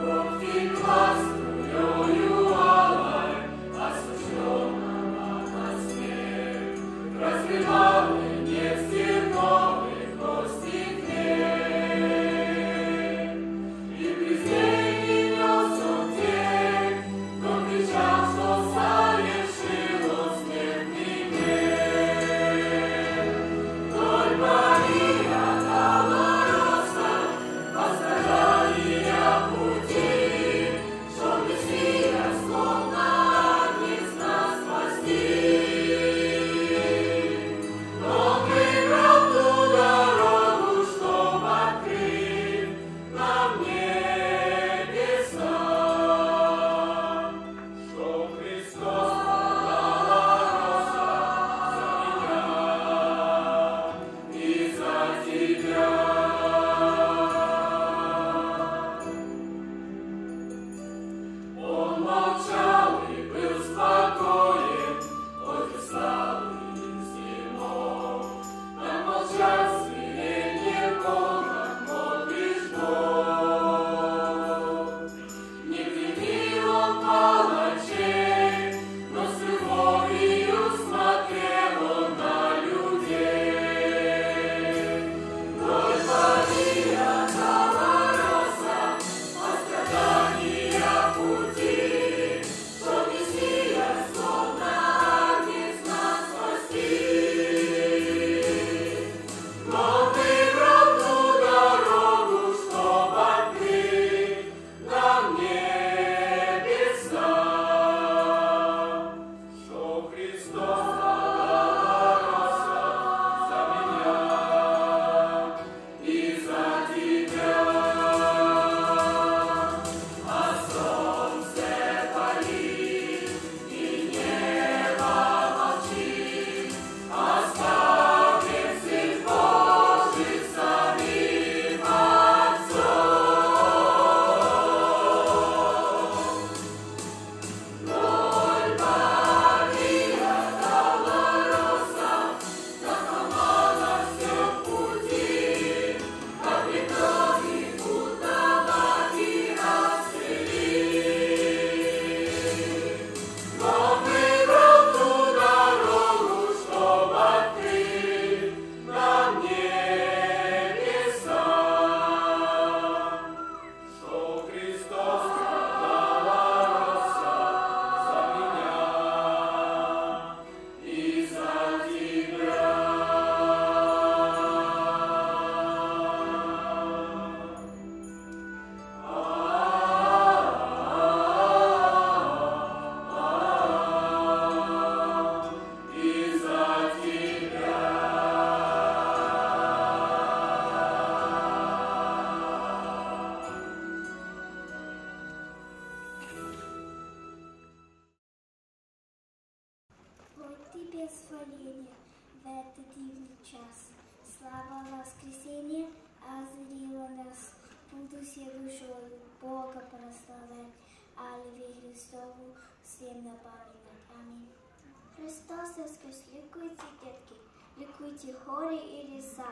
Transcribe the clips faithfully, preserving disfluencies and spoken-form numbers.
благословение в этот дивный час. Слава воскресения озарила нас, буду все душой Бога прославлять, а любви Христову всем напоминать. Аминь. Христос воскрес, ликуйте, детки, ликуйте хоры и леса.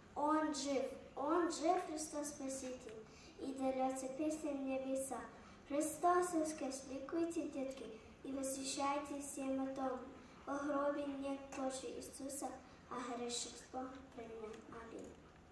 Он жив, Он жив, Христос Спаситель, и дается песня в небеса. Христос воскрес, ликуйте, детки, и восхищайте всем о том. Во гробе нет больше Иисуса, а грешных Бог принял. Аминь.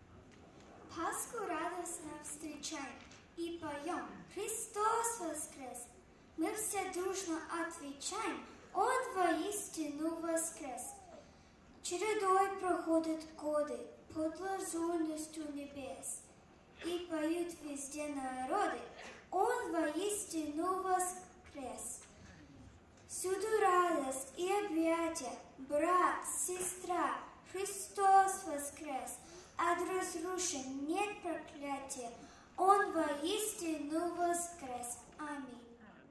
Пасху радостно встречаем и поем «Христос воскрес!». Мы все дружно отвечаем «Он воистину воскрес!». Чередой проходят годы под лазурностью небес, и поют везде народы «Он воистину воскрес!». Всюду радость и объятия, брат, сестра, Христос воскрес, от разрушен нет проклятия, Он воистину воскрес. Аминь.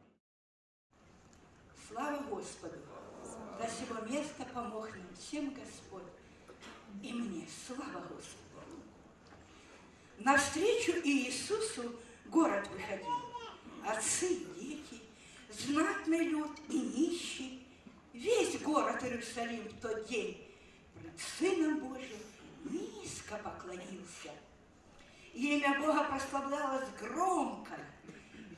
Слава Господу! До сего места помог нам всем Господь, и мне слава Господу! Навстречу Иисусу город выходил, отцы и дети, знатный люд и нищий, весь город Иерусалим в тот день пред Сыном Божьим низко поклонился. И имя Бога прославлялось громко,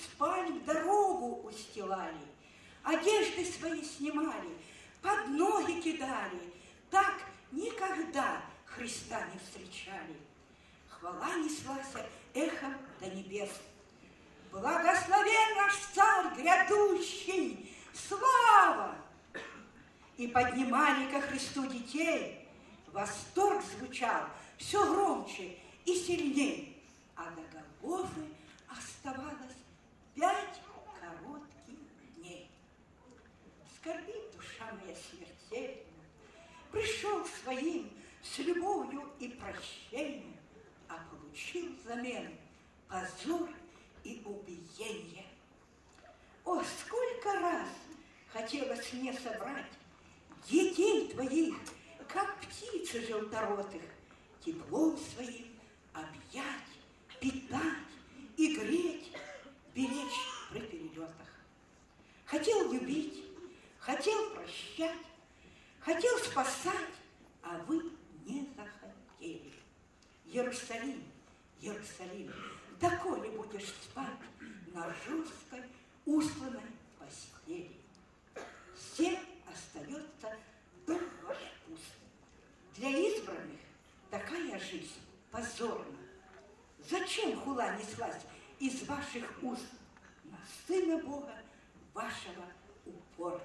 спальню дорогу устилали, одежды свои снимали, под ноги кидали. Так никогда Христа не встречали. Хвала неслась эхом до небес. Благословен наш царь грядущий, слава! И поднимали ко Христу детей. Восторг звучал все громче и сильней, а до Голгофы оставалось пять коротких дней. Скорбит душа моя смертельно, пришел своим с любовью и прощением, а получил взамен позор и убиение. О, сколько раз хотелось мне собрать детей твоих, как птицы желторотых, теплом своим объять, питать и греть, беречь при перелетах. Хотел любить, хотел прощать, хотел спасать, а вы не захотели. Иерусалим, Иерусалим, доколе будешь спать на жесткой, усланной постели? Всем остается дом ваш пуст. Для избранных такая жизнь позорна. Зачем хула неслась из ваших уст на Сына Бога вашего упорно?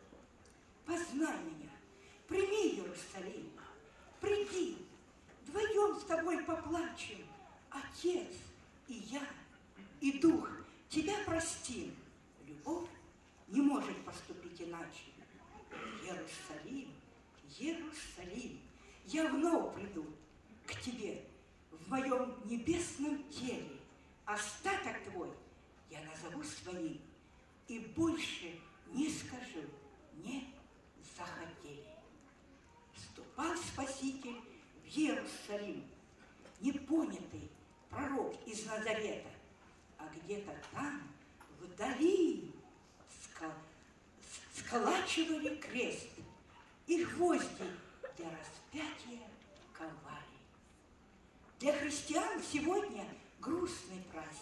Познай меня, прими Иерусалим, приди, вдвоем с тобой поплачем, Отец и я, и Дух тебя простим. Любовь не может поступить иначе. Иерусалим, Иерусалим, я вновь приду к тебе в моем небесном теле. Остаток твой я назову своим, и больше не скажу, не захотели. Вступал Спаситель в Иерусалим, непонятый пророк из Назарета, а где-то там, вдали, скал, сколачивали крест, и гвозди для распятия ковали. Для христиан сегодня грустный праздник.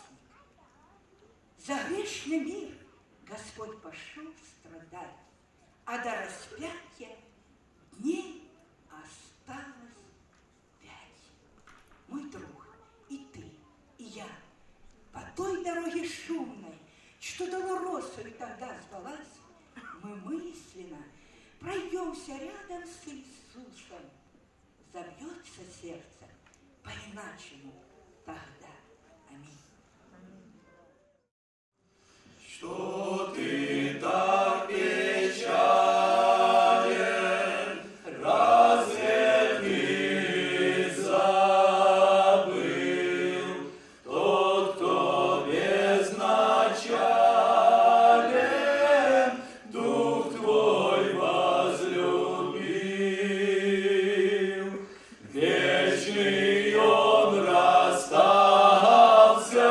За грешный мир Господь пошел страдать, а до распятия дней осталось пять. Мой друг, и ты, и я, по той дороге шумной, что Долоросою тогда звалась, мы мысленно пройдемся рядом с Иисусом. Забьется сердце по-иначему тогда. Аминь. Что ты так печален, разве ты забыл? Тот, кто безначален, Дух твой возлюбил. Вечный он расстался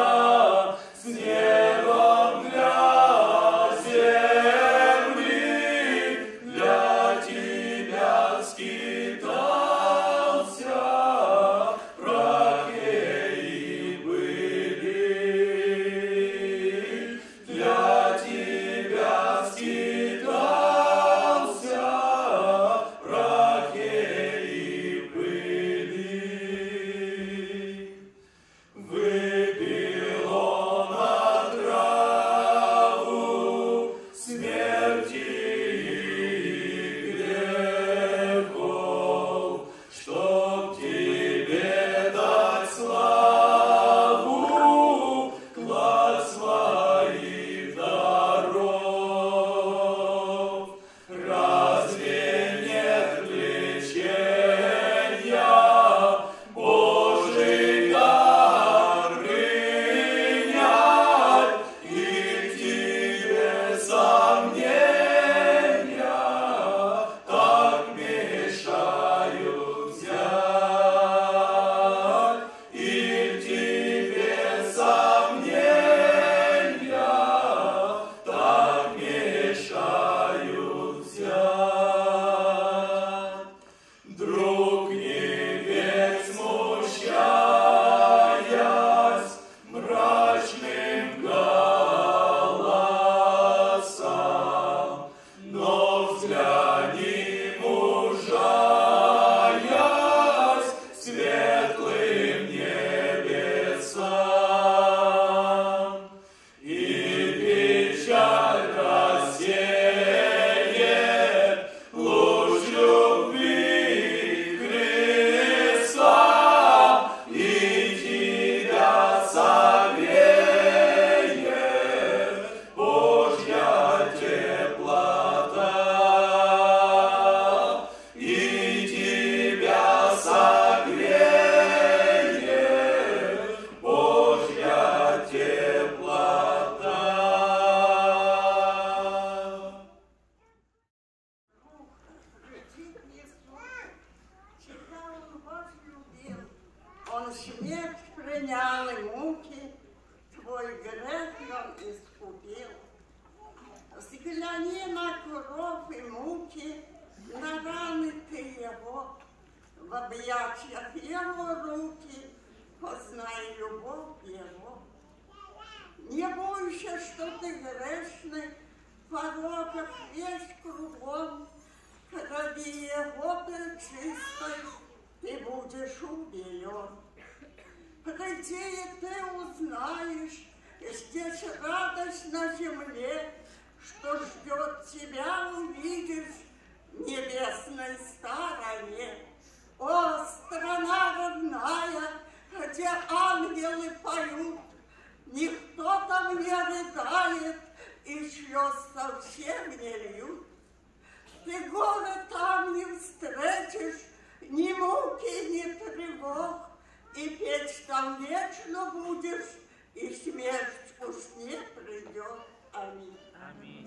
искупил. Взгляни на кровь и муки, на раны ты его, в объятиях его руки, познай любовь его. Не бойся, что ты грешный, пороков весь кругом, крови его пречистой, ты будешь убелен. Приди, и ты узнаешь, здесь радость на земле, что ждет тебя, увидишь в небесной стороне. О, страна родная, где ангелы поют, никто там не рыдает и слез совсем не льют. Ты горы там не встретишь, ни муки, ни тревог, и петь там вечно будешь, и смерть уж не придет. Аминь. Аминь.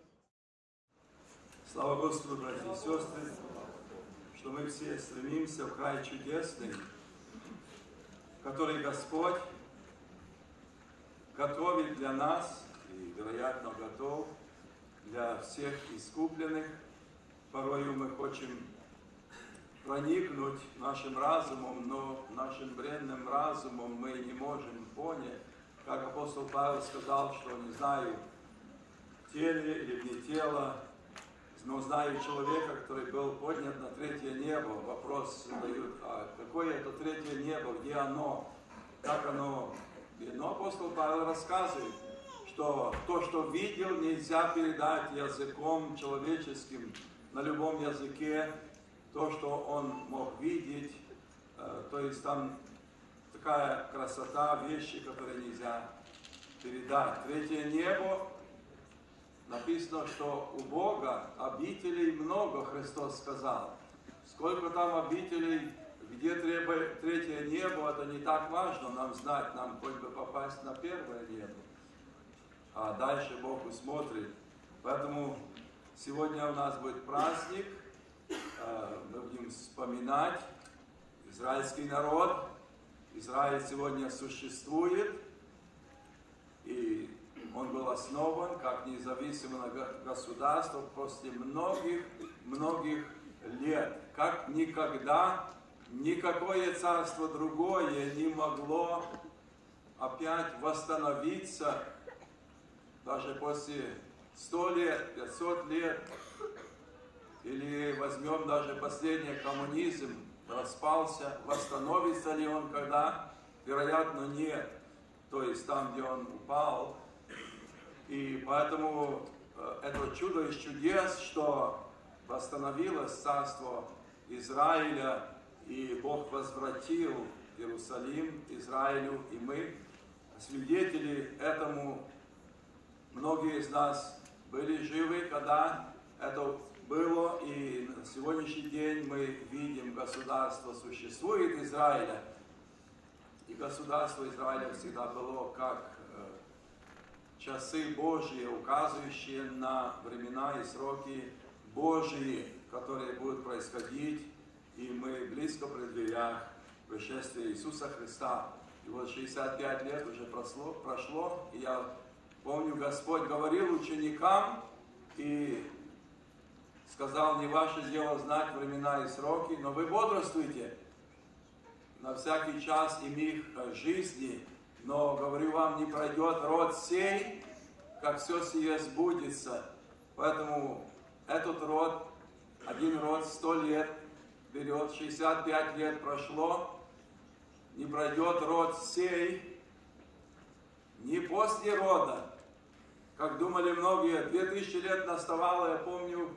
Слава Господу, братья и сестры, что мы все стремимся в край чудесный, который Господь готовит для нас и, вероятно, готов для всех искупленных. Порою мы хотим проникнуть нашим разумом, но нашим бренным разумом мы не можем понять, как апостол Павел сказал, что не знаю, в теле или вне тела, но знаю человека, который был поднят на третье небо. Вопрос задают, а какое это третье небо, где оно, как оно? Но апостол Павел рассказывает, что то, что видел, нельзя передать языком человеческим, на любом языке, то, что он мог видеть, э, то есть там такая красота, вещи, которые нельзя передать. Третье небо, написано, что у Бога обителей много, Христос сказал. Сколько там обителей, где третье небо, это не так важно нам знать, нам хоть бы попасть на первое небо. А дальше Бог усмотрит. Поэтому сегодня у нас будет праздник, мы будем вспоминать израильский народ. Израиль сегодня существует, и он был основан как независимое государство после многих-многих лет. Как никогда никакое царство другое не могло опять восстановиться, даже после ста лет, пятисот лет, или возьмем даже последний коммунизм, распался, восстановится ли он когда? Вероятно, нет. То есть там, где он упал. И поэтому э, это чудо из чудес, что восстановилось царство Израиля, и Бог возвратил Иерусалим Израилю, и мы свидетели этому. Многие из нас были живы, когда это было, и на сегодняшний день мы видим, государство существует Израиля. И государство Израиля всегда было как э, часы Божьи, указывающие на времена и сроки Божьи, которые будут происходить, и мы близко при дверях пришествия Иисуса Христа. И вот шестьдесят пять лет уже прошло, прошло, и я помню, Господь говорил ученикам и сказал, не ваше дело знать времена и сроки, но вы бодрствуйте на всякий час и миг жизни, но, говорю вам, не пройдет род сей, как все сие сбудется. Поэтому этот род, один род сто лет берет, шестьдесят пять лет прошло, не пройдет род сей, не после рода. Как думали многие, две тысячи лет наставало, я помню,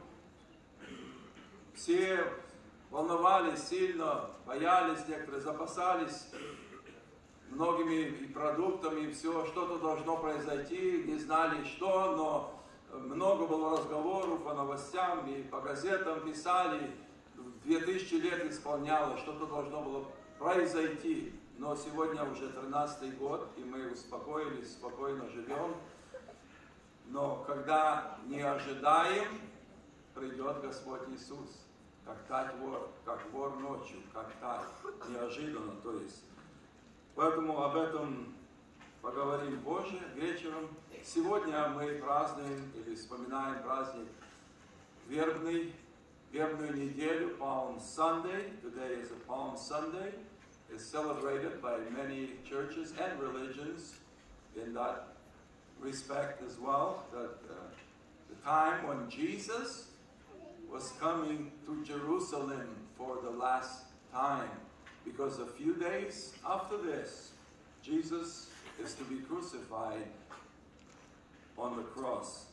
все волновались сильно, боялись, некоторые запасались многими и продуктами, и все, что-то должно произойти, не знали что, но много было разговоров по новостям и по газетам писали, две тысячи лет исполнялось, что-то должно было произойти. Но сегодня уже тринадцатый год, и мы успокоились, спокойно живем. Но когда не ожидаем, придет Господь Иисус, как тать вор, как вор ночью, как тать, неожиданно, то есть. Поэтому об этом поговорим позже, вечером. Сегодня мы празднуем или вспоминаем праздник вербный, вербную неделю, Palm Sunday. Today is a Palm Sunday. It's celebrated by many churches and religions in that respect as well. That uh, the time when Jesus was coming to Jerusalem for the last time. Because a few days after this, Jesus is to be crucified on the cross.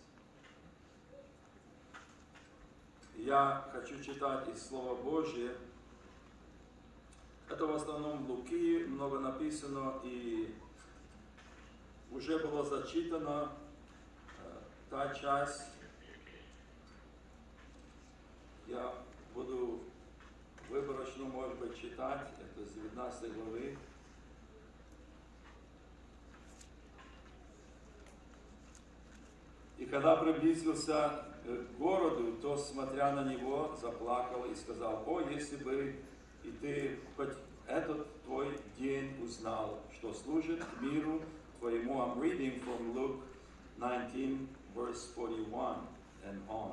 Я хочу читать из Слова Божьего. Это в основном в Луки, много написано, и уже было зачитано э, та часть. Я буду выборочно, может быть, читать, это с девятнадцатой главы. И когда приблизился к городу, то, смотря на него, заплакал и сказал: «О, если бы и ты хоть этот твой день узнал, что служит миру твоему». I'm reading from Luke nineteen, verse forty-one and on.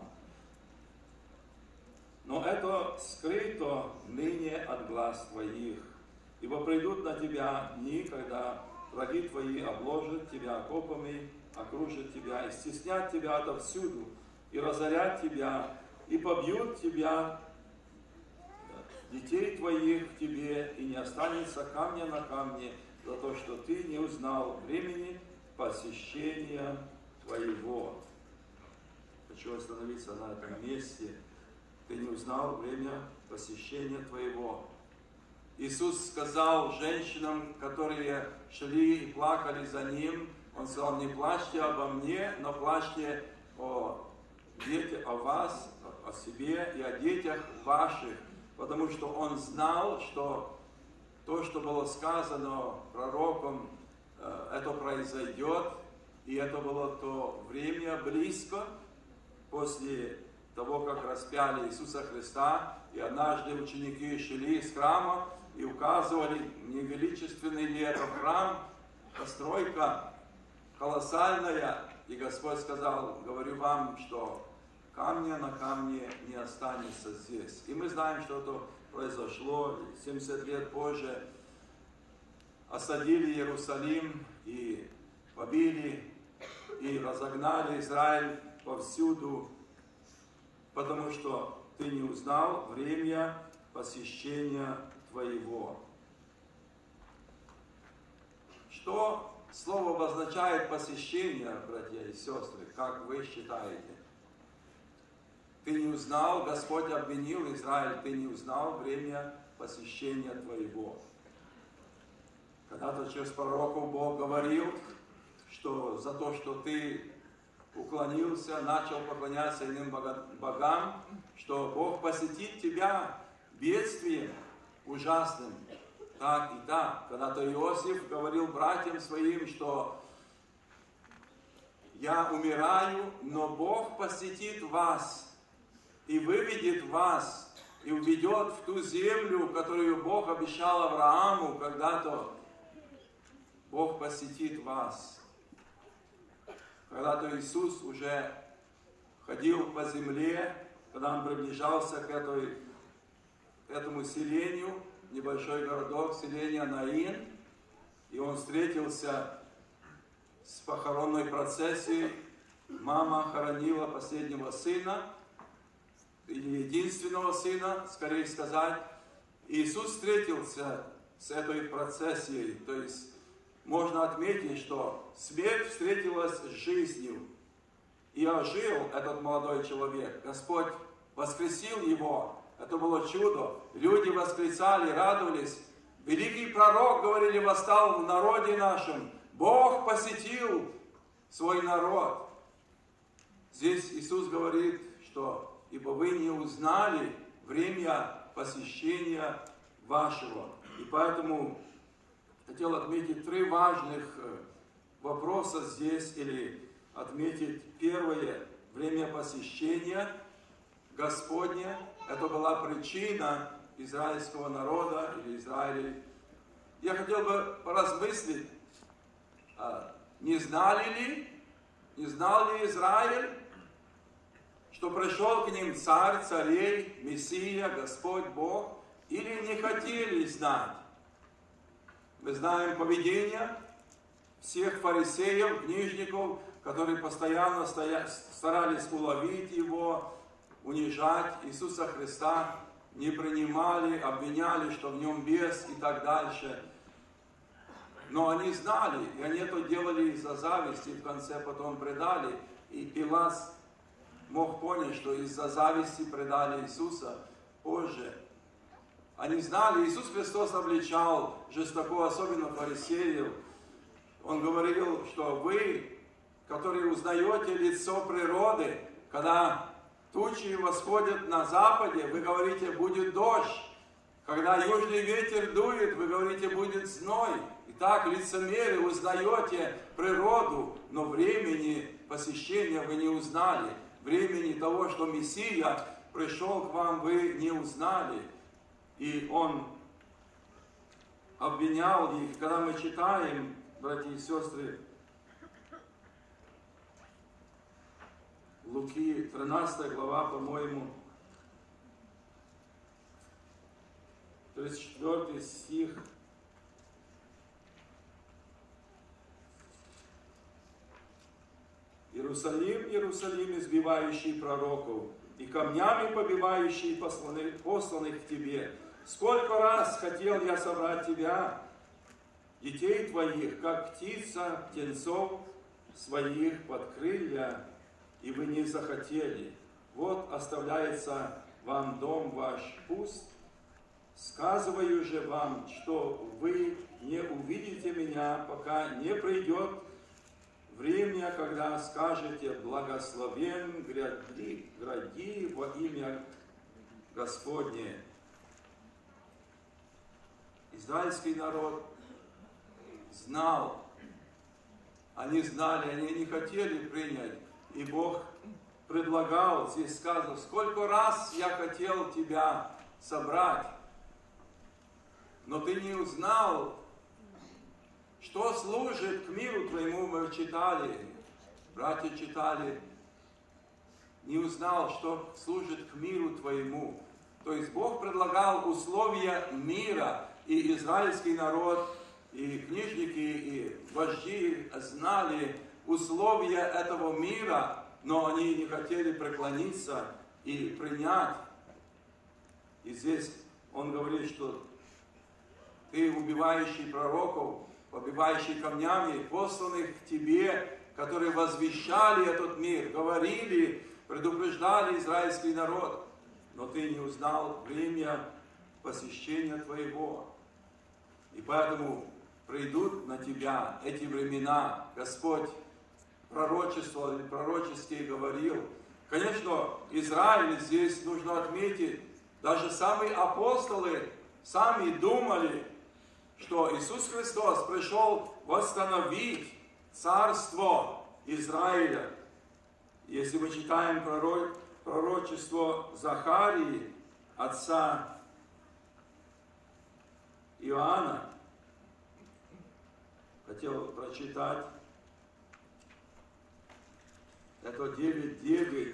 «Но это скрыто ныне от глаз твоих, ибо придут на тебя дни, когда враги твои обложат тебя окопами, окружат тебя и стеснят тебя отовсюду, и разорят тебя, и побьют тебя, детей твоих в тебе, и не останется камня на камне за то, что ты не узнал времени посещения твоего». Хочу остановиться на этом месте. Ты не узнал время посещения твоего. Иисус сказал женщинам, которые шли и плакали за Ним, Он сказал: «Не плачьте обо мне, но плачьте о детях, о вас, о себе и о детях ваших». Потому что Он знал, что то, что было сказано пророком, это произойдет, и это было то время близко после того, как распяли Иисуса Христа, и однажды ученики шли из храма и указывали, не величественный ли это храм, постройка колоссальная, и Господь сказал: «Говорю вам, что камня на камне не останется здесь». И мы знаем, что это произошло семьдесят лет позже. Осадили Иерусалим и побили, и разогнали Израиль повсюду, потому что ты не узнал время посещения твоего. Что слово обозначает посещение, братья и сестры, как вы считаете? Ты не узнал, Господь обвинил Израиль, ты не узнал время посещения твоего. Когда-то через пророков Бог говорил, что за то, что ты уклонился, начал поклоняться иным богам, что Бог посетит тебя бедствием ужасным. Так и так. Когда-то Иосиф говорил братьям своим, что «Я умираю, но Бог посетит вас и выведет вас, и уведет в ту землю, которую Бог обещал Аврааму когда-то. Бог посетит вас». Когда-то Иисус уже ходил по земле, когда Он приближался к, этой, к этому селению, небольшой городок, селение Наин, и Он встретился с похоронной процессией. Мама хоронила последнего сына, или единственного сына, скорее сказать. И Иисус встретился с этой процессией, то есть можно отметить, что смерть встретилась с жизнью, и ожил этот молодой человек. Господь воскресил его. Это было чудо. Люди восклицали, радовались. Великий пророк, говорили, восстал в народе нашем. Бог посетил свой народ. Здесь Иисус говорит, что «ибо вы не узнали время посещения вашего». И поэтому хотел отметить три важных вопроса здесь, или отметить первое: время посещения Господня. Это была причина израильского народа или Израиля. Я хотел бы поразмыслить, Не знали ли, не знал ли Израиль, что пришел к ним царь, царей, Мессия, Господь Бог, или не хотели знать? Мы знаем поведение всех фарисеев, книжников, которые постоянно стоя, старались уловить его, унижать Иисуса Христа, не принимали, обвиняли, что в нем бес и так дальше. Но они знали, и они это делали из-за зависти, и в конце потом предали. И Пилат мог понять, что из-за зависти предали Иисуса позже. Они знали, Иисус Христос обличал жестоко, особенно фарисеев. Он говорил, что вы, которые узнаете лицо природы, когда тучи восходят на западе, вы говорите, будет дождь. Когда южный ветер дует, вы говорите, будет зной. Итак, лицемеры, узнаете природу, но времени посещения вы не узнали. Времени того, что Мессия пришел к вам, вы не узнали. И Он обвинял их. Когда мы читаем, братья и сестры, Луки, тринадцатая глава, по-моему, тридцать четвёртый стих. Иерусалим, Иерусалим, избивающий пророков, и камнями побивающий посланных, посланных к тебе. Сколько раз хотел я собрать тебя, детей твоих, как птица птенцов своих под крылья, и вы не захотели. Вот оставляется вам дом ваш пуст. Сказываю же вам, что вы не увидите меня, пока не придет время, когда скажете, благословен гради, гради во имя Господне. Израильский народ знал, они знали, они не хотели принять. И Бог предлагал, здесь сказано, сколько раз я хотел тебя собрать, но ты не узнал, что служит к миру твоему. Мы читали, братья читали, не узнал, что служит к миру твоему. То есть Бог предлагал условия мира, и израильский народ, и книжники, и вожди знали условия этого мира, но они не хотели преклониться и принять. И здесь он говорит, что ты, убивающий пророков, побивающий камнями, посланных к тебе, которые возвещали этот мир, говорили, предупреждали израильский народ, но ты не узнал время посещения твоего. И поэтому придут на тебя эти времена. Господь пророчествовал или пророчески говорил. Конечно, Израиль здесь нужно отметить, даже самые апостолы сами думали, что Иисус Христос пришел восстановить царство Израиля. Если мы читаем пророчество Захарии, отца Иоанна, хотел прочитать, это девять девять.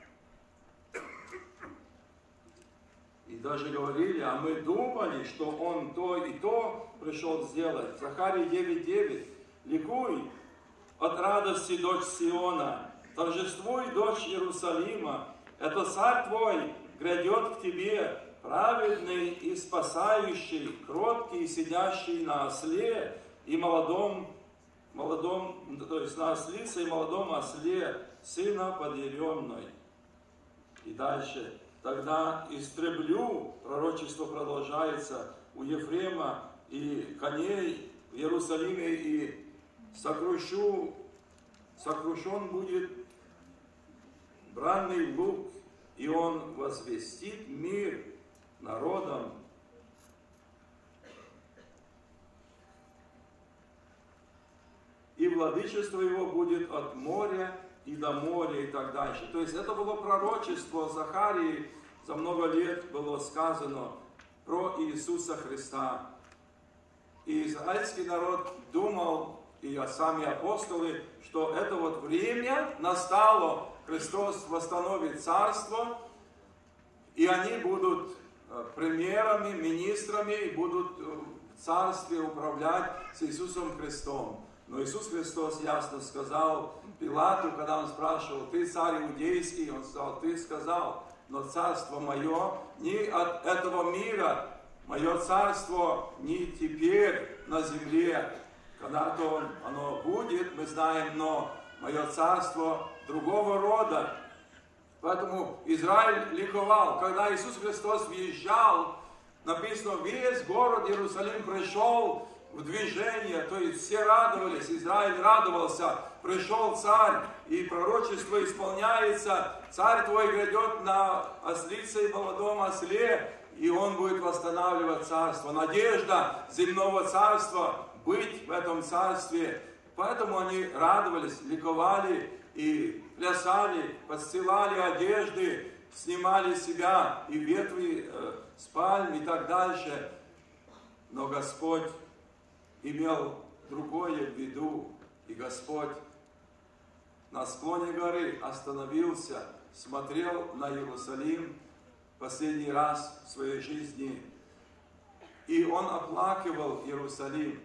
И даже говорили, а мы думали, что он то и то пришел сделать. Захария девять девять. Ликуй от радости, дочь Сиона, торжествуй, дочь Иерусалима. Это царь твой грядет к тебе, праведный и спасающий, кроткий, сидящий на осле и молодом, молодом, то есть на ослице и молодом осле, сына подъяренной. И дальше. Тогда истреблю, пророчество продолжается, у Ефрема и коней в Иерусалиме, и сокрущу, сокрушен будет бранный лук, и он возвестит мир народам. И владычество его будет от моря и до моря, и так дальше. То есть это было пророчество Захарии, за много лет было сказано про Иисуса Христа. И израильский народ думал, и сами апостолы, что это вот время настало, Христос восстановит царство, и они будут примерами, министрами, и будут в царстве управлять с Иисусом Христом. Но Иисус Христос ясно сказал Пилату, когда он спрашивал: ты царь иудейский? Он сказал: ты сказал, но царство мое не от этого мира, мое царство не теперь на земле. Когда-то оно будет, мы знаем, но мое царство другого рода. Поэтому Израиль ликовал. Когда Иисус Христос въезжал, написано, весь город Иерусалим пришел в движение, то есть все радовались, Израиль радовался, пришел царь, и пророчество исполняется, царь твой грядет на ослице и молодом осле, и он будет восстанавливать царство. Надежда земного царства быть в этом царстве. Поэтому они радовались, ликовали и плясали, подстилали одежды, снимали с себя и ветви э, с пальм и так дальше. Но Господь имел другое в виду, и Господь на склоне горы остановился, смотрел на Иерусалим последний раз в своей жизни, и Он оплакивал Иерусалим,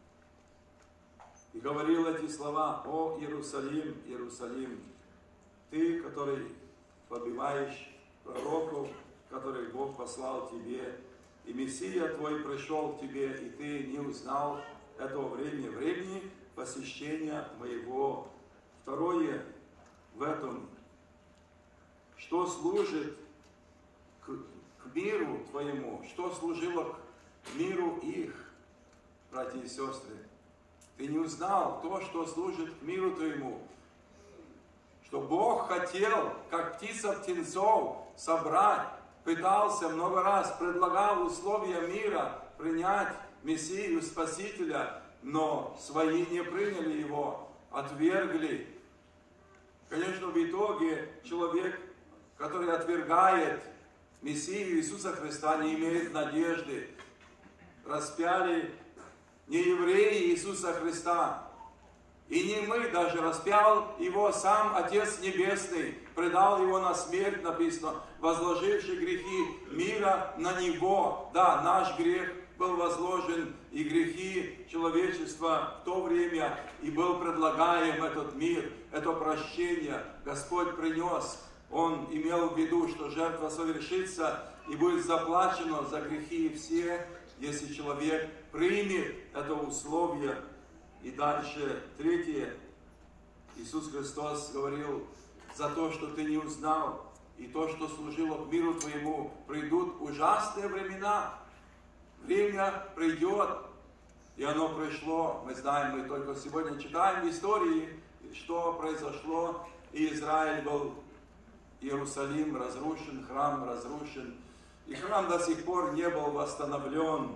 и говорил эти слова: «О Иерусалим, Иерусалим, ты, который побиваешь пророков, которых Бог послал тебе, и Мессия твой пришел к тебе, и ты не узнал этого времени, времени посещения моего». Второе в этом, что служит к, к миру твоему, что служило к миру их, братья и сестры. Ты не узнал то, что служит к миру твоему, что Бог хотел, как птица птенцов, собрать, пытался много раз, предлагал условия мира принять Мессию, Спасителя, но свои не приняли его, отвергли. Конечно, в итоге человек, который отвергает Мессию Иисуса Христа, не имеет надежды. Распяли не евреи Иисуса Христа, и не мы даже, распял его сам Отец Небесный, предал его на смерть, написано, возложивший грехи мира на него. Да, наш грех был возложен, и грехи человечества в то время, и был предлагаем этот мир, это прощение Господь принес. Он имел в виду, что жертва совершится, и будет заплачено за грехи все, если человек примет это условие. И дальше, третье, Иисус Христос говорил: за то, что ты не узнал, и то, что служило к миру твоему, придут ужасные времена. Время придет, и оно пришло. Мы знаем, мы только сегодня читаем в истории, что произошло, и Израиль был, Иерусалим разрушен, храм разрушен, и храм до сих пор не был восстановлен.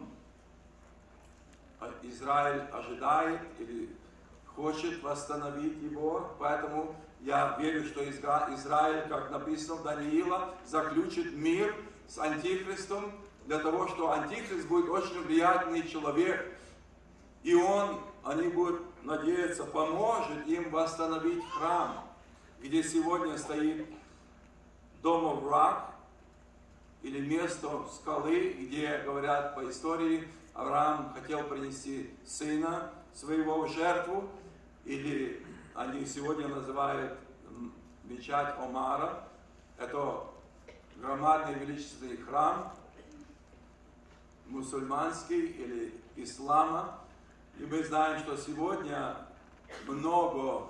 Израиль ожидает или хочет восстановить его, поэтому я верю, что Израиль, как написано в Даниила, заключит мир с Антихристом, для того, что Антихрист будет очень влиятельный человек, и он, они будут надеяться, поможет им восстановить храм, где сегодня стоит дом враг, или место скалы, где, говорят по истории, Авраам хотел принести сына своего в жертву, или они сегодня называют мечеть Омара. Это громадный величественный храм, мусульманский или ислама. И мы знаем, что сегодня много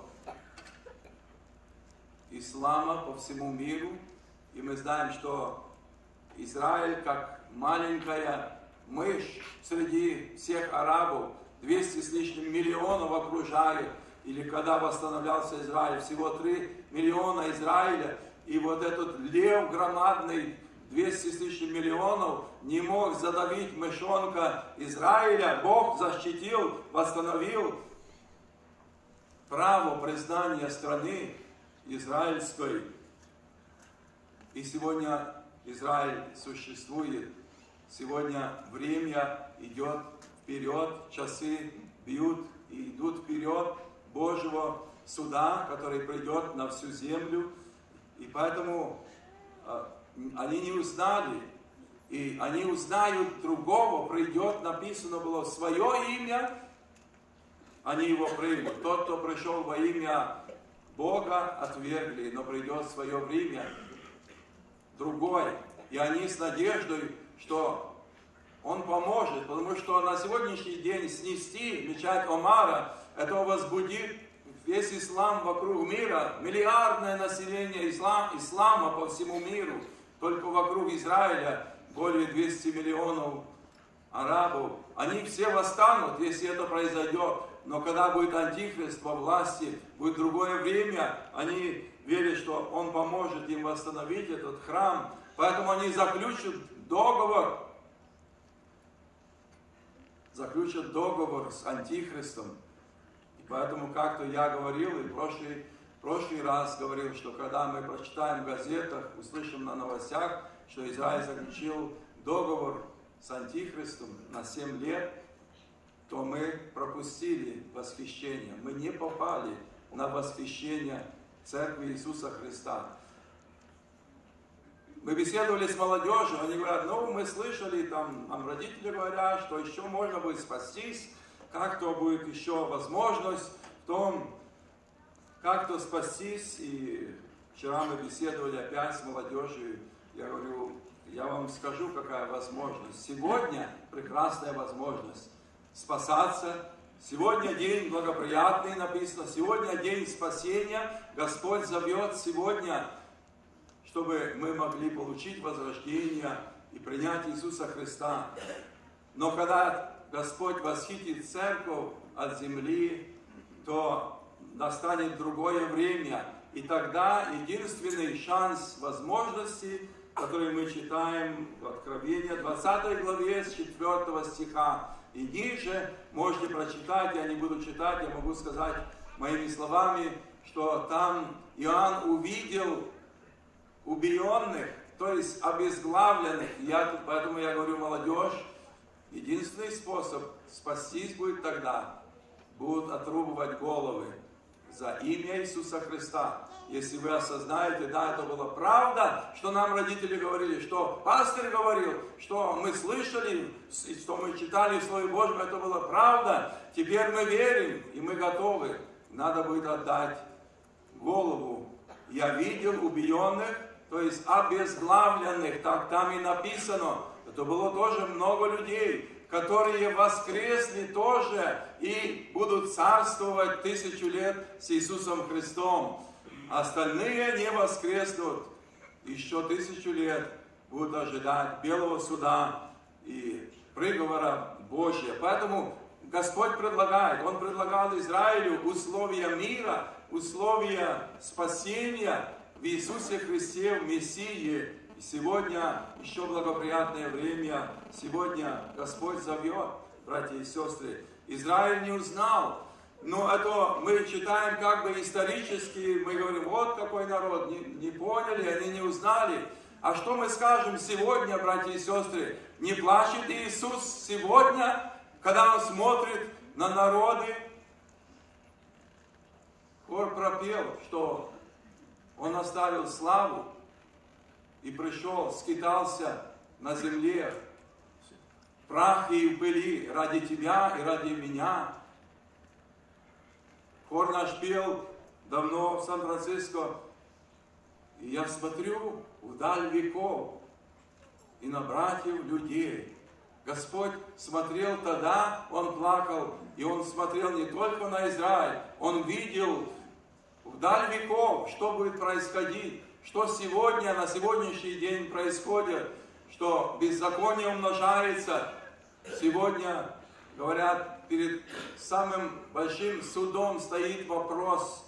ислама по всему миру. И мы знаем, что Израиль, как маленькая мышь среди всех арабов, двести с лишним миллионов окружает. Или когда восстановлялся Израиль, всего три миллиона Израиля. И вот этот лев громадный, двести с лишним миллионов, не мог задавить мышонка Израиля. Бог защитил, восстановил право признания страны израильской. И сегодня Израиль существует. Сегодня время идет вперед, часы бьют и идут вперед Божьего суда, который придет на всю землю. И поэтому э, они не узнали, и они узнают другого, придет, написано было, в свое имя, они его примут. Тот, кто пришел во имя Бога, отвергли, но придет в свое время другой. И они с надеждой, что он поможет, потому что на сегодняшний день снести мечать Омара, это возбудит весь ислам вокруг мира, миллиардное население ислам, ислама по всему миру, только вокруг Израиля более двухсот миллионов арабов. Они все восстанут, если это произойдет. Но когда будет антихрист во власти, будет другое время, они верят, что он поможет им восстановить этот храм. Поэтому они заключат договор, заключат договор с антихристом. И поэтому как-то я говорил, и в прошлый, прошлый раз говорил, что когда мы прочитаем в газетах, услышим на новостях, что Израиль заключил договор с антихристом на семь лет, то мы пропустили восхищение. Мы не попали на восхищение Церкви Иисуса Христа. Мы беседовали с молодежью, они говорят, ну, мы слышали, там, нам родители говорят, что еще можно будет спастись, как-то будет еще возможность в том, как-то спастись. И вчера мы беседовали опять с молодежью, я говорю, я вам скажу, какая возможность. Сегодня прекрасная возможность спасаться. Сегодня день благоприятный, написано. Сегодня день спасения. Господь зовет сегодня, чтобы мы могли получить возрождение и принять Иисуса Христа. Но когда Господь восхитит церковь от земли, то настанет другое время. И тогда единственный шанс возможности, который мы читаем в Откровении, двадцатой главе, с четвёртого стиха, и ниже можете прочитать, я не буду читать, я могу сказать моими словами, что там Иоанн увидел убиенных, то есть обезглавленных. Я, поэтому я говорю, молодежь, единственный способ спастись будет тогда, будут отрубывать головы за имя Иисуса Христа. Если вы осознаете, да, это была правда, что нам родители говорили, что пастор говорил, что мы слышали, что мы читали в Слове Божьем, это была правда. Теперь мы верим, и мы готовы. Надо будет отдать голову. Я видел убиенных, то есть обезглавленных, так там и написано. Это было тоже много людей, которые воскресли тоже и будут царствовать тысячу лет с Иисусом Христом. Остальные не воскреснут, еще тысячу лет будут ожидать белого суда и приговора Божия. Поэтому Господь предлагает, Он предлагал Израилю условия мира, условия спасения в Иисусе Христе, в Мессии. И сегодня еще благоприятное время, сегодня Господь зовет, братья и сестры. Израиль не узнал. Но это мы читаем как бы исторически, мы говорим, вот какой народ, не, не поняли, они не узнали. А что мы скажем сегодня, братья и сестры? Не плачет Иисус сегодня, когда Он смотрит на народы? Хор пропел, что Он оставил славу и пришел, скитался на земле, в прахе и в пыли ради тебя и ради меня. Хор наш пел давно в Сан-Франциско, и я смотрю вдаль веков и на братьев людей. Господь смотрел тогда, Он плакал, и Он смотрел не только на Израиль, Он видел вдаль веков, что будет происходить, что сегодня, на сегодняшний день происходит, что беззаконие умножается. Сегодня, говорят, перед самым большим судом стоит вопрос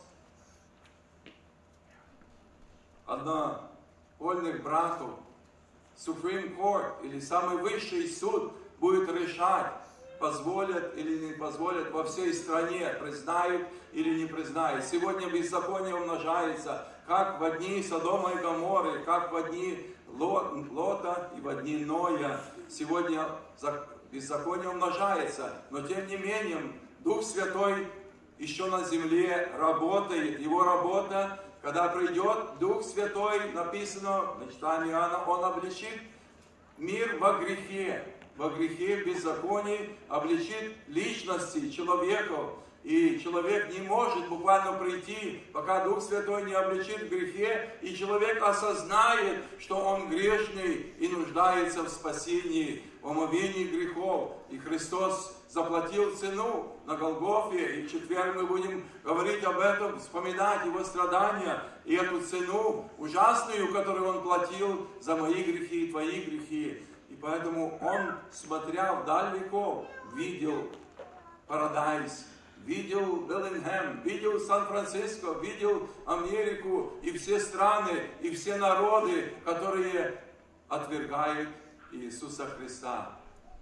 одновольных братьев. Supreme Court, или самый высший суд, будет решать, позволят или не позволят во всей стране, признают или не признают. Сегодня беззаконие умножается, как в дни Содома и Гоморры, как в дни Лота и в дни Ноя. Сегодня беззаконие умножается, но тем не менее Дух Святой еще на земле работает. Его работа, когда придет Дух Святой, написано в читании Иоанна, Он обличит мир во грехе, во грехе, в беззаконии, обличит личности человеков. И человек не может буквально прийти, пока Дух Святой не обличит в грехе, и человек осознает, что он грешный и нуждается в спасении, в омовении грехов. И Христос заплатил цену на Голгофе, и в четверг мы будем говорить об этом, вспоминать Его страдания и эту цену ужасную, которую Он платил за мои грехи и твои грехи. И поэтому Он, смотря вдаль веков, видел Парадайз, видел Беллингем, видел Сан-Франциско, видел Америку и все страны, и все народы, которые отвергают Иисуса Христа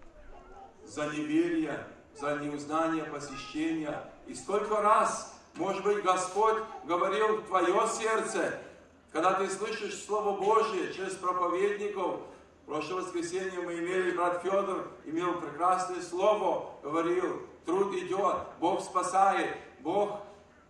за неверие, за неузнание посещения. И столько раз, может быть, Господь говорил в твое сердце, когда ты слышишь Слово Божие через проповедников. В прошлое воскресенье мы имели, брат Федор имел прекрасное слово, говорил, труд идет, Бог спасает, Бог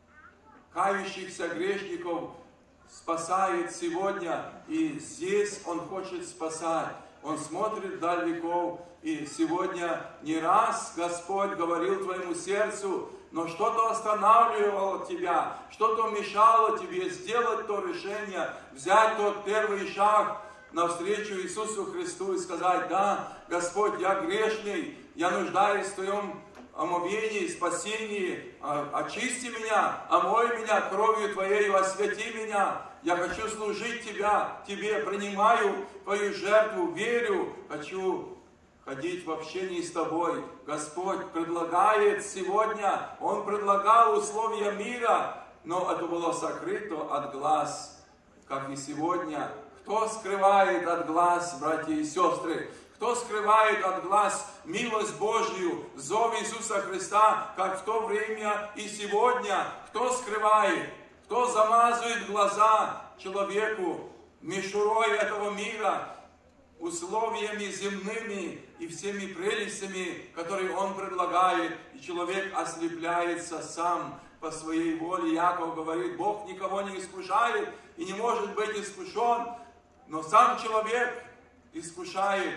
кающихся грешников спасает сегодня, и здесь Он хочет спасать. Он смотрит вдаль веков, и сегодня не раз Господь говорил твоему сердцу, но что-то останавливало тебя, что-то мешало тебе сделать то решение, взять тот первый шаг навстречу Иисусу Христу и сказать: да, Господь, я грешный, я нуждаюсь в Твоем омовении, спасении, очисти меня, омой меня кровью Твоею, освяти меня, я хочу служить Тебя, Тебе, принимаю Твою жертву, верю, хочу ходить в общении с Тобой. Господь предлагает сегодня, Он предлагал условия мира, но это было сокрыто от глаз, как и сегодня. Кто скрывает от глаз, братья и сестры? Кто скрывает от глаз милость Божью, зов Иисуса Христа, как в то время и сегодня? Кто скрывает? Кто замазывает глаза человеку мишурой этого мира, условиями земными и всеми прелестями, которые он предлагает, и человек ослепляется сам по своей воле? Яков говорит, Бог никого не искушает и не может быть искушен, но сам человек искушает,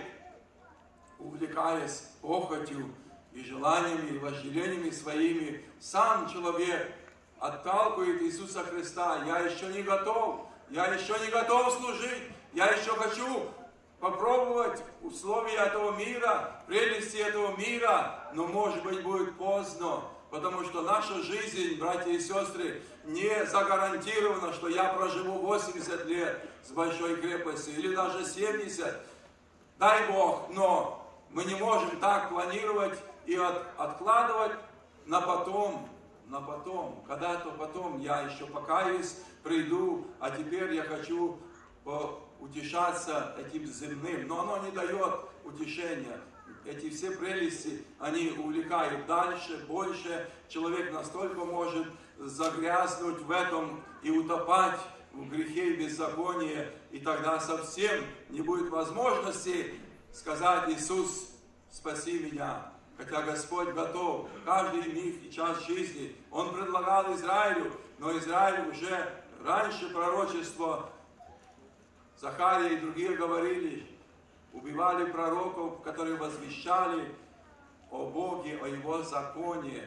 увлекаясь похотью и желаниями, и вожделениями своими. Сам человек отталкивает Иисуса Христа. Я еще не готов, я еще не готов служить, я еще хочу попробовать условия этого мира, прелести этого мира, но, может быть, будет поздно, потому что наша жизнь, братья и сестры, не загарантирована, что я проживу восемьдесят лет с большой крепостью, или даже семьдесят. Дай Бог, но мы не можем так планировать и от, откладывать на потом, на потом. Когда-то потом я еще покаюсь, приду, а теперь я хочу утешаться этим земным. Но оно не дает утешения. Эти все прелести, они увлекают дальше, больше. Человек настолько может загрязнуть в этом и утопать в грехе и беззаконии, и тогда совсем не будет возможности сказать: Иисус, спаси меня. Хотя Господь готов каждый миг и час жизни. Он предлагал Израилю, но Израиль уже раньше пророчества, Захария и другие говорили, убивали пророков, которые возвещали о Боге, о Его законе.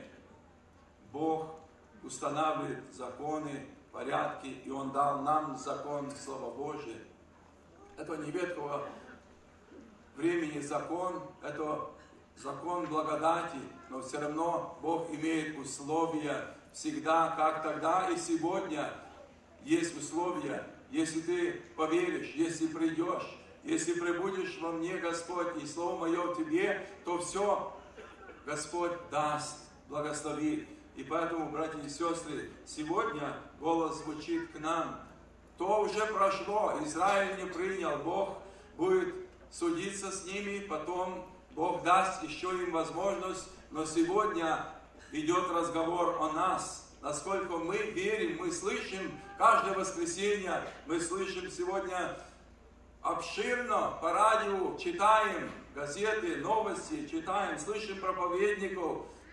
Бог устанавливает законы, порядки, и Он дал нам закон, Слово Божие. Это не ветхого времени закон, это закон благодати, но все равно Бог имеет условия всегда, как тогда и сегодня есть условия. Если ты поверишь, если придешь, если пребудешь во мне, Господь, и Слово Мое в тебе, то все Господь даст, благословит. И поэтому, братья и сестры, сегодня голос звучит к нам. То уже прошло, Израиль не принял, Бог будет судиться с ними, потом Бог даст еще им возможность, но сегодня идет разговор о нас. Насколько мы верим, мы слышим каждое воскресенье, мы слышим сегодня обширно по радио, читаем газеты, новости, читаем, слышим проповедников,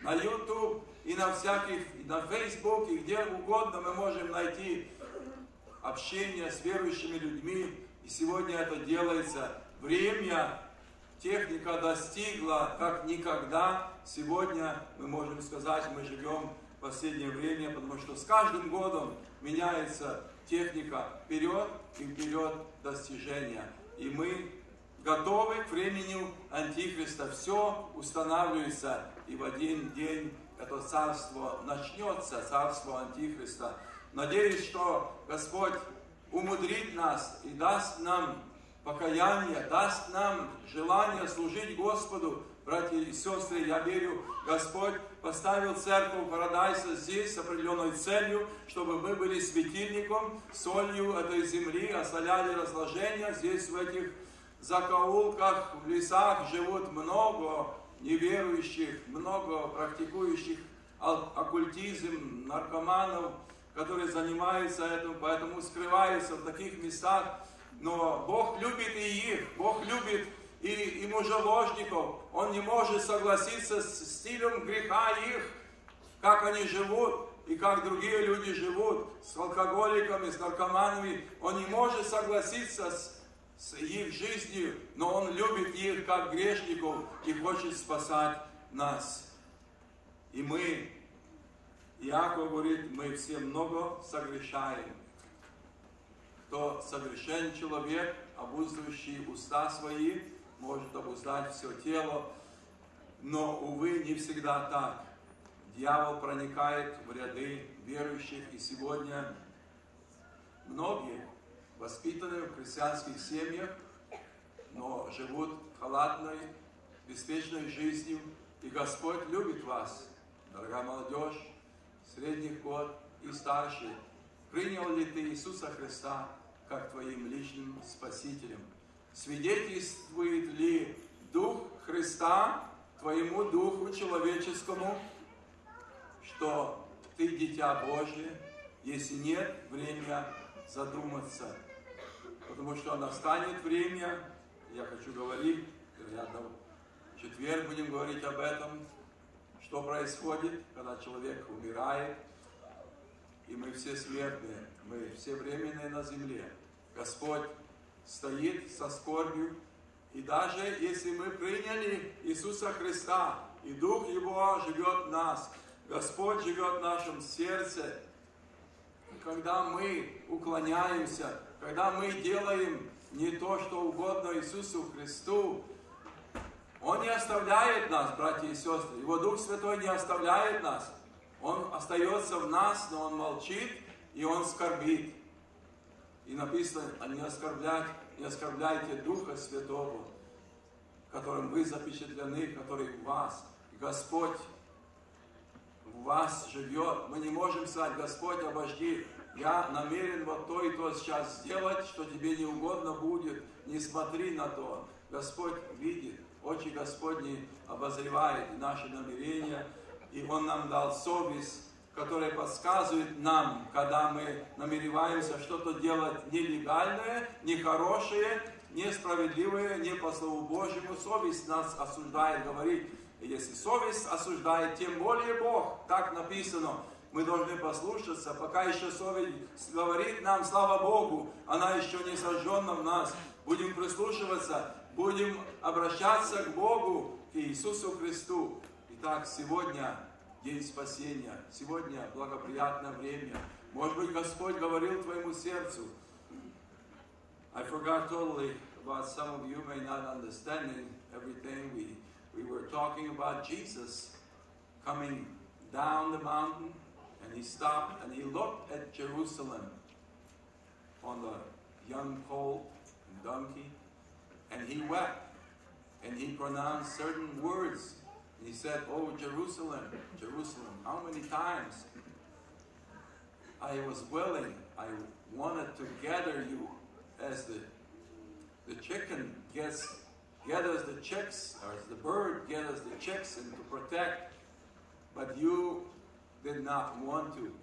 на YouTube и на всяких, и на Facebook, и где угодно мы можем найти общение с верующими людьми. И сегодня это делается. Время, техника достигла как никогда. Сегодня мы можем сказать, мы живем в последнее время, потому что с каждым годом меняется техника вперед и вперед достижения. И мы готовы к времени Антихриста. Все устанавливается, и в один день это царство начнется, царство Антихриста. Надеюсь, что Господь умудрит нас и даст нам покаяние, даст нам желание служить Господу. Братья и сестры, я верю, Господь поставил церковь Парадайса здесь с определенной целью, чтобы мы были светильником, солью этой земли, осоляли разложения. Здесь в этих закоулках, в лесах живут много неверующих, много практикующих оккультизм, наркоманов, которые занимаются этим, поэтому скрываются в таких местах. Но Бог любит и их, Бог любит и, и мужеложников. Он не может согласиться с стилем греха их, как они живут и как другие люди живут, с алкоголиками, с наркоманами. Он не может согласиться с, с их жизнью, но Он любит их как грешников и хочет спасать нас. И мы, Иаков говорит, мы все много согрешаем. Кто совершен человек, обуздывающий уста свои, может обуздать все тело, но, увы, не всегда так. Дьявол проникает в ряды верующих, и сегодня многие воспитаны в христианских семьях, но живут халатной, беспечной жизнью, и Господь любит вас, дорогая молодежь, средних год и старше. Принял ли ты Иисуса Христа как твоим личным Спасителем? Свидетельствует ли Дух Христа твоему Духу человеческому, что ты дитя Божие? Если нет, время задуматься. Потому что настанет время, я хочу говорить, вероятно, в четверг будем говорить об этом, что происходит, когда человек умирает, и мы все смертные, мы все временные на земле. Господь стоит со скорбью, и даже если мы приняли Иисуса Христа, и Дух Его живет в нас, Господь живет в нашем сердце, когда мы уклоняемся, когда мы делаем не то, что угодно Иисусу Христу, Он не оставляет нас, братья и сестры. Его Дух Святой не оставляет нас. Он остается в нас, но Он молчит, и Он скорбит. И написано, не оскорбляйте, не оскорбляйте Духа Святого, которым вы запечатлены, который в вас. Господь в вас живет. Мы не можем сказать, Господь, обожди, я намерен вот то и то сейчас сделать, что тебе не угодно будет. Не смотри на то. Господь видит, очи Господни обозревает наши намерения, и Он нам дал совесть, которая подсказывает нам, когда мы намереваемся что-то делать нелегальное, нехорошее, несправедливое, не по Слову Божьему. Совесть нас осуждает, говорит. И если совесть осуждает, тем более Бог. Так написано. Мы должны послушаться, пока еще совесть говорит нам, слава Богу, она еще не сожжена в нас. Будем прислушиваться, будем обращаться к Богу, к Иисусу Христу. Итак, сегодня день спасения, сегодня благоприятное время. Может быть, Господь говорил твоему сердцу. I forgot totally about some of you may not understanding everything. We, we were talking about Jesus coming down the mountain, and He stopped and He looked at Jerusalem on the young colt and donkey, and He wept, and He pronounced certain words. And He said, oh, Jerusalem, Jerusalem, how many times I was willing, I wanted to gather you as the, the chicken gets, gathers the chicks, or as the bird gathers the chicks and to protect, but you did not want to.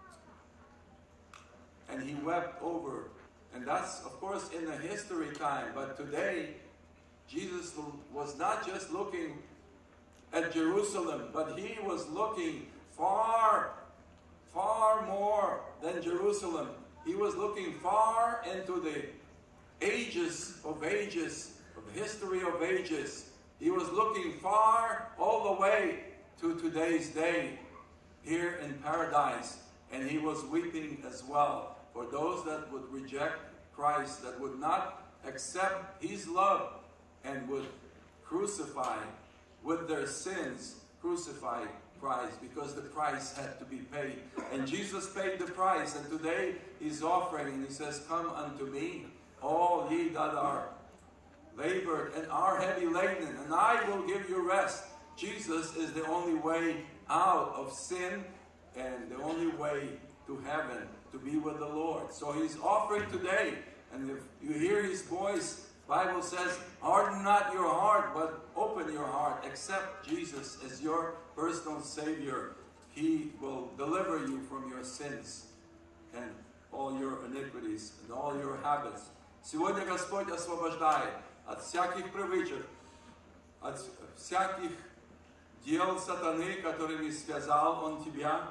And He wept over. And that's, of course, in the history time, but today, Jesus was not just looking at Jerusalem, but he was looking far, far more than Jerusalem. He was looking far into the ages of ages, of history of ages. He was looking far all the way to today's day here in paradise. And he was weeping as well for those that would reject Christ, that would not accept his love and would crucify with their sins, crucify Christ, because the price had to be paid. And Jesus paid the price, and today he's offering, and he says, come unto me, all ye that are labored and are heavy laden, and I will give you rest. Jesus is the only way out of sin and the only way to heaven, to be with the Lord. So he's offering today, and if you hear his voice, Bible says, harden not your heart, but open your heart. Accept Jesus as your personal Savior. He will deliver you from your sins and all your iniquities and all your habits. Сегодня Господь освобождает от всяких привычек, от всяких дел сатаны, которыми связал Он тебя.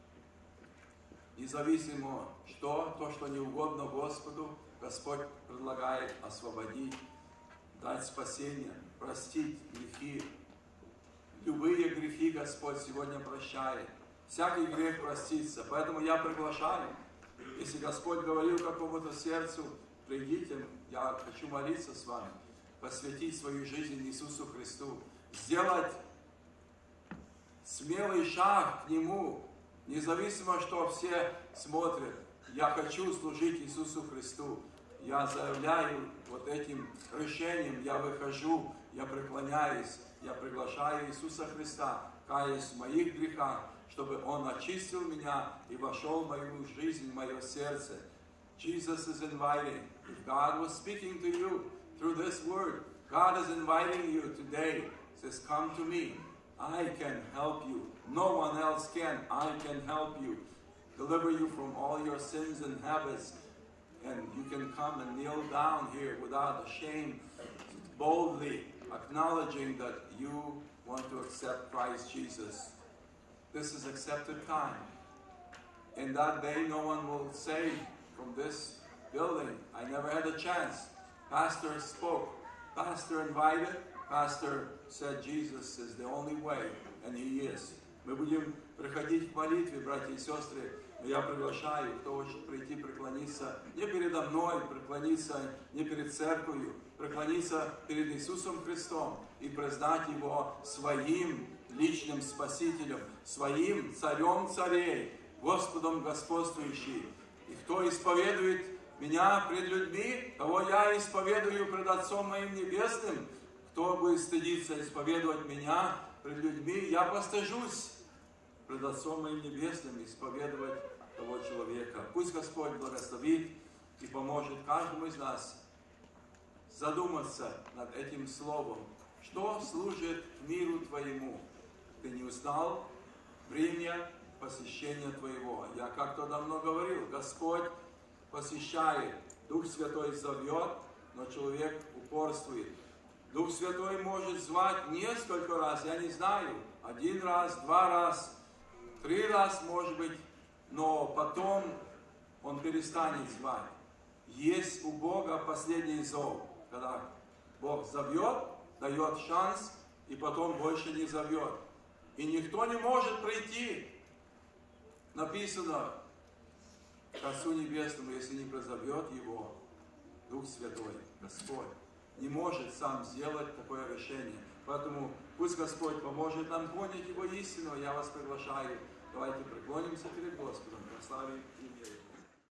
Независимо что, то, что не угодно Господу, Господь предлагает освободить, дать спасение, простить грехи. Любые грехи Господь сегодня прощает. Всякий грех простится. Поэтому я приглашаю, если Господь говорил какому-то сердцу, придите, я хочу молиться с вами, посвятить свою жизнь Иисусу Христу, сделать смелый шаг к Нему, независимо, что все смотрят. Я хочу служить Иисусу Христу. Я заявляю вот этим решением, я выхожу, я преклоняюсь, я приглашаю Иисуса Христа, каясь в моих грехах, чтобы Он очистил меня и вошел в мою жизнь, в мое сердце. Jesus is inviting. If God was speaking to you through this word, God is inviting you today. He says, come to me. I can help you. No one else can. I can help you. Deliver you from all your sins and habits. And you can come and kneel down here without shame, boldly acknowledging that you want to accept Christ Jesus. This is accepted time. In that day, no one will say from this building, I never had a chance. Pastor spoke. Pastor invited. Pastor said Jesus is the only way, and He is. Мы будем приходить к молитве, братья и сестры. Я приглашаю, кто хочет прийти, преклониться не передо мной, преклониться не перед церковью, преклониться перед Иисусом Христом и признать Его своим личным Спасителем, своим Царем царей, Господом господствующим. И кто исповедует меня пред людьми, того я исповедую пред Отцом моим Небесным. Кто будет стыдиться исповедовать меня пред людьми, я постыжусь пред Отцом моим Небесным исповедовать того человека. Пусть Господь благословит и поможет каждому из нас задуматься над этим словом. Что служит миру твоему? Ты не узнал время посещения твоего. Я как-то давно говорил, Господь посещает, Дух Святой зовет, но человек упорствует. Дух Святой может звать несколько раз, я не знаю, один раз, два раз, три раз, может быть, но потом Он перестанет звать. Есть у Бога последний зов, когда Бог зовет, дает шанс, и потом больше не зовет. И никто не может прийти, написано, к Отцу Небесному, если не призовет Его Дух Святой, Господь. Не может сам сделать такое решение. Поэтому пусть Господь поможет нам понять Его истину. Я вас приглашаю. Давайте преклонимся перед Господом, прославим имя Его.